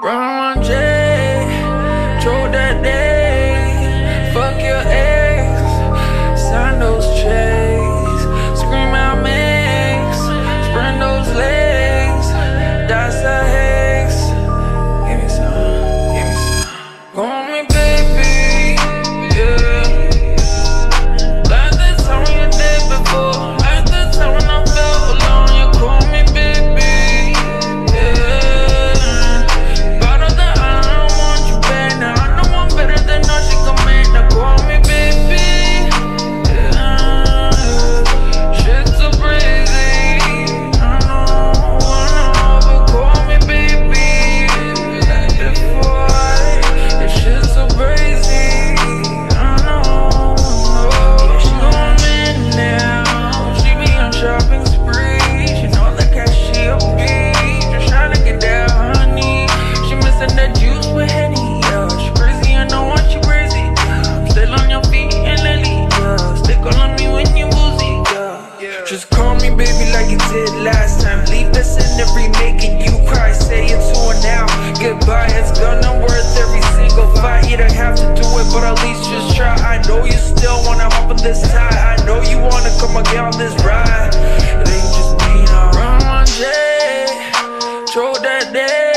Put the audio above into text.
Run, J, throw that day, fuck your ex, sign those checks, scream out mix, sprint those legs, that's a hex. Give me some, call me baby, yeah. Like the time when you did before, like the time when I felt alone, you call me baby. Just call me baby like you did last time. Leave this in every making you cry. Say it to her now. Goodbye, it's gonna worth every single fight. You don't have to do it, but at least just try. I know you still wanna hop on this tie. I know you wanna come and get on this ride. It ain't just me now. Run, J, throw that day.